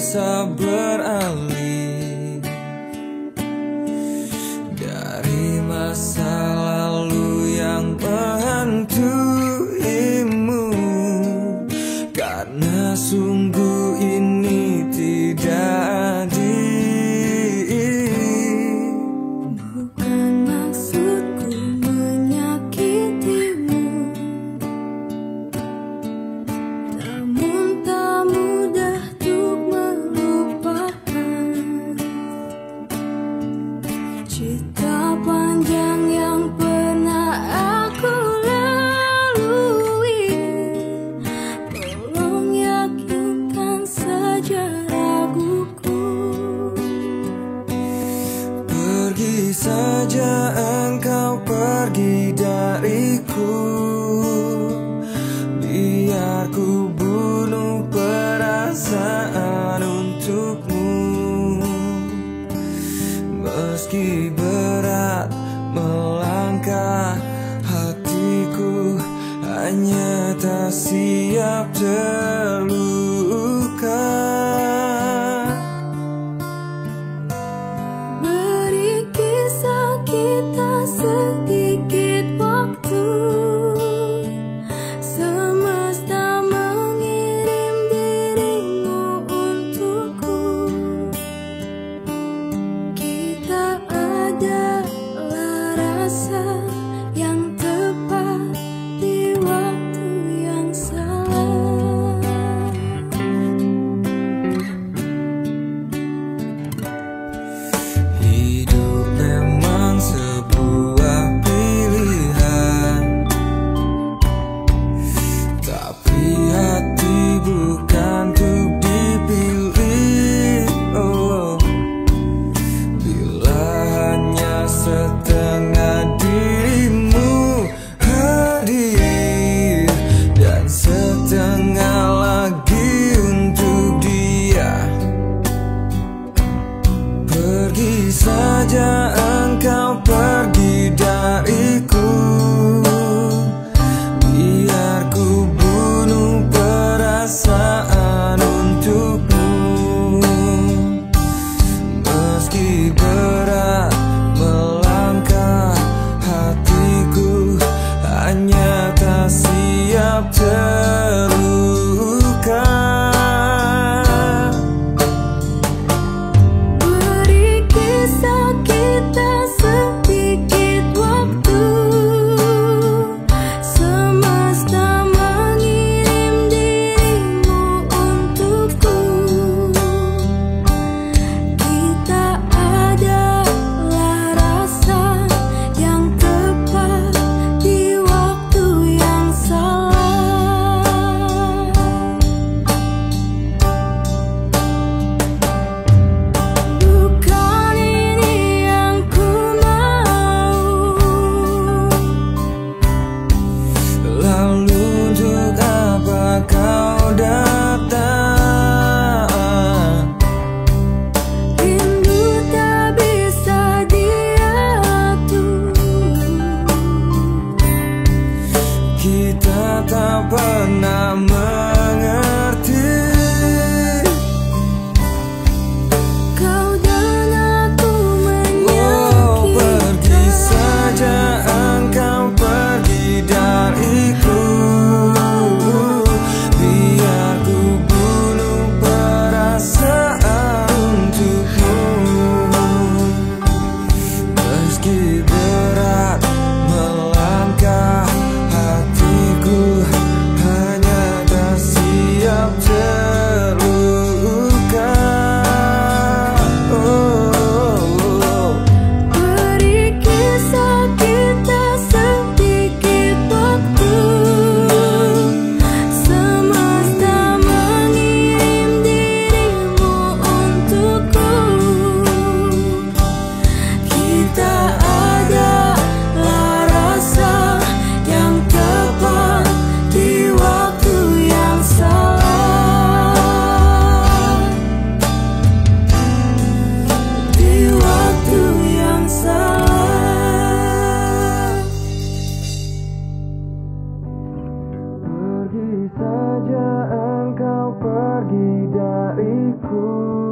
bisa beralih dari masa lalu yang menghantuimu, karena sungguh ini tidak adil. Bukan maksudku menyakitimu, namun tak mudah untuk melupakan cerita panjang yang pernah aku lalui. Tolong yakinkan saja raguku. Pergi saja engkau, pergi dariku, biar ku bunuh perasaan untukmu. Meski berat melangkah, hatiku hanya tak siap terluka. Beri kisah kita sedikit waktu, semesta mengirim dirimu untukku. Kita adalah rasa yang tepat di waktu yang salah. Hidup memang sebuah pilihan, tapi hati bukan untuk dipilih. Oh, bila hanya setengah dirimu hadir dan setengah lagi untuk dia, pergi saja engkau, pergi dariku, biar ku bunuh perasaan untukmu. Meski berat melangkah, hatiku hanya tak siap terluka. Beri kisah kita sedikit hatiku.